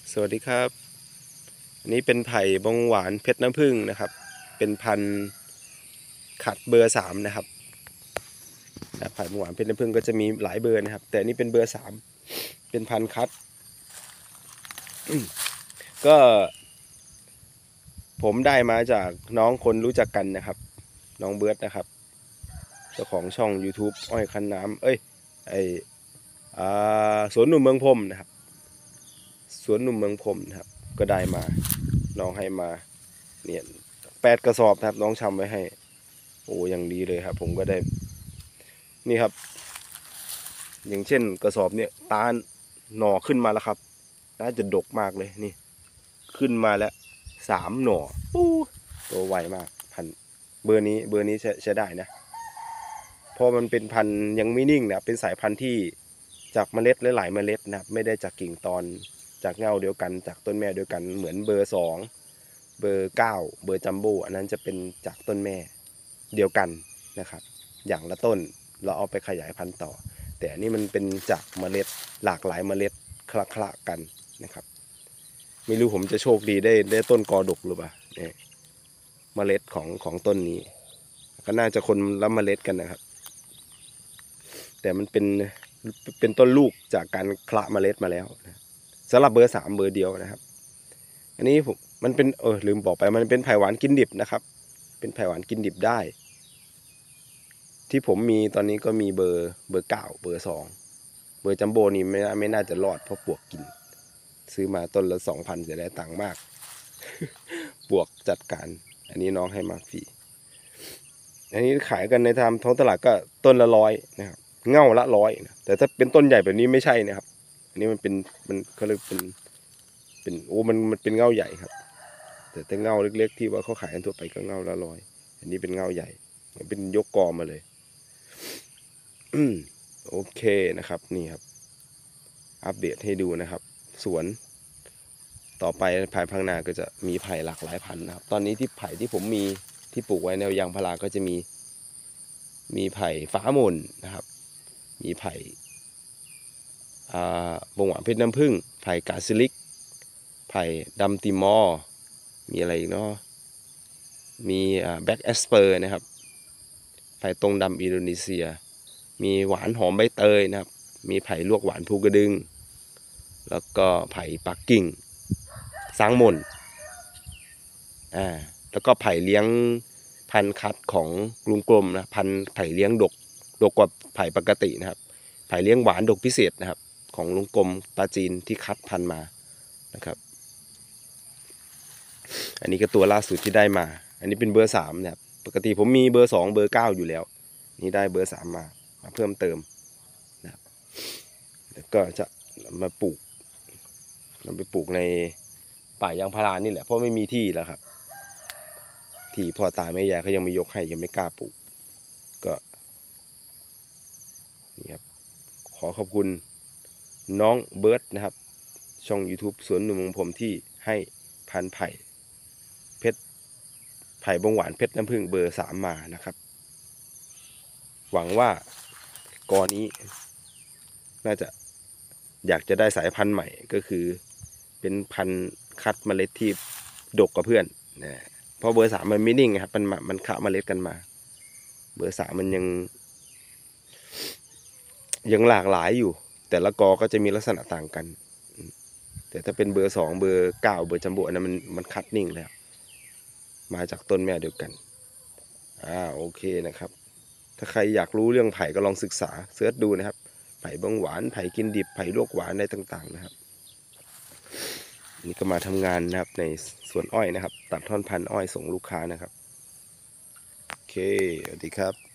สวัสดีครับอันนี้เป็นไผ่บงหวานเพชรน้ำผึ้งนะครับเป็นพันธุ์ขัดเบอร์3นะครับไผ่บงหวานเพชรน้ำผึ้งก็จะมีหลายเบอร์นะครับแต่อันนี้เป็นเบอร์3เป็นพันธุ์คัดก็ผมได้มาจากน้องคนรู้จักกันนะครับน้องเบิร์ดนะครับเจ้าของช่อง YouTube อ้อยคันน้ำไอสวนหนุ่มเมืองพรมนะครับสวนหนุ่มเมืองพรมนะครับก็ได้มาน้องให้มาเนี่ย8 กระสอบนะครับน้องชำไว้ให้โอ้ยังดีเลยครับผมก็ได้นี่ครับอย่างเช่นกระสอบเนี่ยตาหน่อขึ้นมาแล้วครับน่าจะดกมากเลยนี่ขึ้นมาแล้ว3 หน่อตัวไวมากพันเบอร์นี้ใช้ได้นะเพราะมันเป็นพันยังไม่นิ่งนะเป็นสายพันธุ์ที่จากเมล็ดหลายๆเมล็ดนะครับไม่ได้จากกิ่งตอนจากเงาเดียวกันจากต้นแม่เดียวกันเหมือนเบอร์2เบอร์9เบอร์จัมโบ้อันนั้นจะเป็นจากต้นแม่เดียวกันนะครับอย่างละต้นเราเอาไปขยายพันธุ์ต่อแต่อันนี้มันเป็นจากเมล็ดหลากหลายเมล็ดคละกันนะครับไม่รู้ผมจะโชคดีได้ต้นกอดกหรือเปล่าเนี่ยเมล็ดของต้นนี้ก็น่าจะคนละเมล็ดกันนะครับแต่มันเป็นต้นลูกจากการคละเมล็ดมาแล้วสำหรับเบอร์3เบอร์เดียวนะครับอันนี้ผมมันเป็นลืมบอกไปมันเป็นไผ่หวานกินดิบนะครับเป็นไผ่หวานกินดิบได้ที่ผมมีตอนนี้ก็มีเบอร์9เบอร์2เบอร์จัมโบ้นี่ไม่น่าจะรอดเพราะปวกกินซื้อมาต้นละ 2,000จะได้ตังค์มาก ปวกจัดการอันนี้น้องให้มาฟรีอันนี้ขายกันในตามท้องตลาดก็ต้นละ100นะครับเง่าละ100นะแต่ถ้าเป็นต้นใหญ่แบบนี้ไม่ใช่นะครับอันนี้มันเขาเรียกเป็นมันเป็นเง่าใหญ่ครับแต่เง่าเล็กๆที่ว่าเขาขายกันทั่วไปก็เง่าละ100อันนี้เป็นเง่าใหญ่เป็นยกกอมาเลยโอเคนะครับนี่ครับอัปเดตให้ดูนะครับสวนต่อไปภายภาคหน้าก็จะมีไผ่หลากหลายพันธุ์นะครับตอนนี้ที่ไผ่ที่ผมมีที่ปลูกไว้ในยางพาราก็จะมีไผ่ฟ้าหม่นนะครับมีไผ่บงหวานเพชรน้ำผึ้งไผ่กาซิลิกไผ่ดำติมอร์มีอะไรอีกเนาะมีแบ็กแอสเปอร์นะครับไผ่ตรงดำอินโดนีเซียมีหวานหอมใบเตยนะครับมีไผ่ลวกหวานภูกระดึงแล้วก็ไผ่ปักกิ่งสางมนแล้วก็ไผ่เลี้ยงพันธุ์คัดของลุงกลมนะพันธุ์ไผ่เลี้ยงดกกว่าไผ่ปกตินะครับไผ่เลี้ยงหวานดกพิเศษนะครับของลุงกลมปลาจีนที่คัดพันธุ์มานะครับอันนี้ก็ตัวล่าสุดที่ได้มาอันนี้เป็นเบอร์3นะครับปกติผมมีเบอร์2เบอร์9อยู่แล้วนี่ได้เบอร์3มาเพิ่มเติมนะครับแล้วก็จะมาปลูกเราไปปลูกในป่ายางพารานี่แหละเพราะไม่มีที่แล้วครับที่พ่อตาแม่ยายเขายังไม่ยกให้ยังไม่กล้าปลูกก็นี่ครับขอขอบคุณน้องเบิร์ดนะครับช่อง YouTube สวนหนุ่มของผมที่ให้พันธุ์ไผ่บงหวานเพชรน้ำผึ้งเบอร์3มานะครับหวังว่ากอนี้น่าจะอยากจะได้สายพันธุ์ใหม่ก็คือเป็นพันธุ์คัดเมล็ดที่ดกกว่าเพื่อนนะเพราะเบอร์3มันไม่นิ่งครับมันขะเมล็ดกันมาเบอร์3มันยังหลากหลายอยู่แต่ละกอก็จะมีลักษณะต่างกันแต่ถ้าเป็นเบอร์2เบอร์9เบอร์จัมโบ้อันนั้นมันคัดนิ่งแล้วมาจากต้นแม่เดียวกันโอเคนะครับถ้าใครอยากรู้เรื่องไผ่ก็ลองศึกษาเสิร์ชดูนะครับไผ่บงหวานไผ่กินดิบไผ่ลวกหวานอะไรต่างๆนะครับนี่ก็มาทำงานนะครับในสวนอ้อยนะครับตัดท่อนพันธุ์อ้อยส่งลูกค้านะครับโอเคสวัสดีครับ